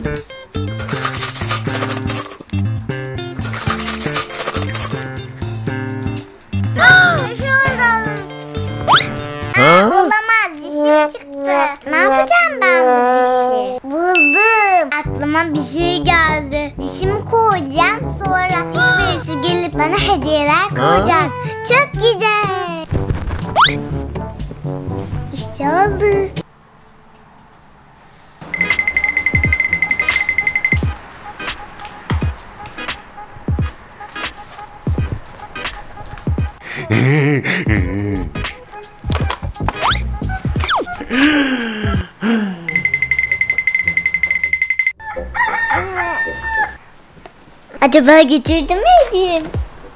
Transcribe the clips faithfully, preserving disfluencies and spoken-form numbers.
Olamaz, dişim çıktı. Ne yapacağım ben bu dişi? Buldum. Aklıma bir şey geldi. Dişimi koyacağım, sonra hiçbirisi gelip bana hediyeler koyacak. Çok güzel. İşte oldu. Acaba getirdim mi diyeyim?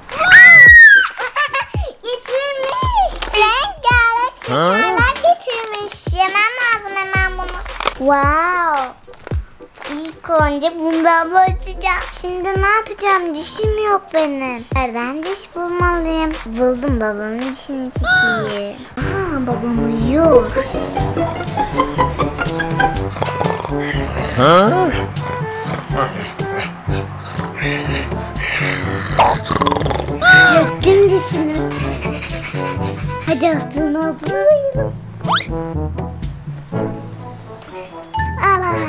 Getirmiş. Rengarenk şekerler getirmiş. Yemem lazım hemen bunu. Wow. İlk önce bundan başlayacağım. Şimdi ne yapacağım? Dişim yok benim. Nereden diş bulmalıyım? Buldum, babamın dişini çekeyim. Aa, babam uyuyor. Ha? Çektim dişini. Hadi aslanın ağzına uyuyalım. Allah.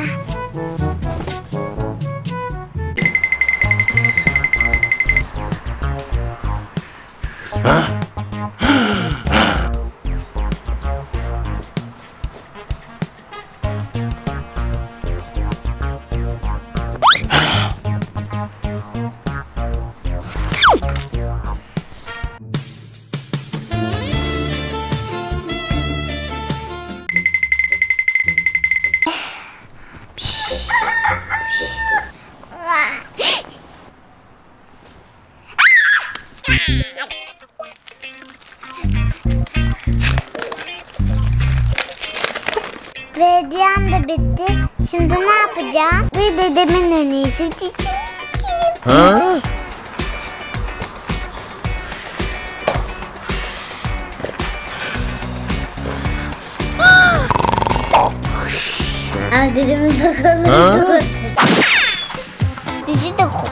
Ve hediyem de bitti. Şimdi ne yapacağım? Bir dedemin en iyisi dişini çekeyim. Ha? Aa, dedemin sakalları dur. Dişi de koy.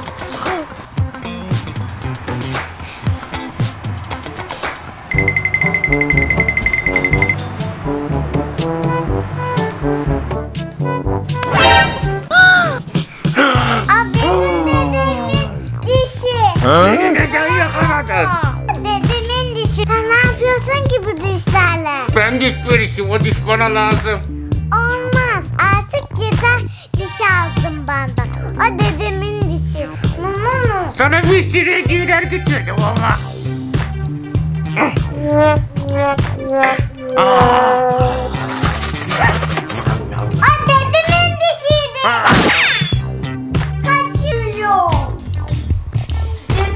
Neden yakaladın? Dedemin dişi. Sen ne yapıyorsun ki bu dişlerle? Ben diş verişim, o diş bana lazım. Olmaz, artık yeter. Diş aldım benden. O dedemin dişi. Mama. Sana bir sürü hediyeler getirdim ama.